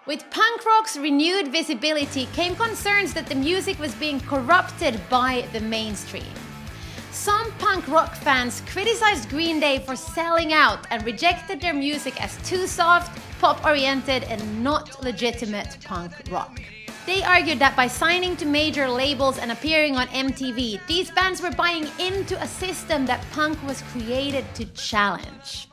With punk rock's renewed visibility came concerns that the music was being corrupted by the mainstream. Some punk rock fans criticized Green Day for selling out and rejected their music as too soft, pop-oriented, and not legitimate punk rock. They argued that by signing to major labels and appearing on MTV, these bands were buying into a system that punk was created to challenge.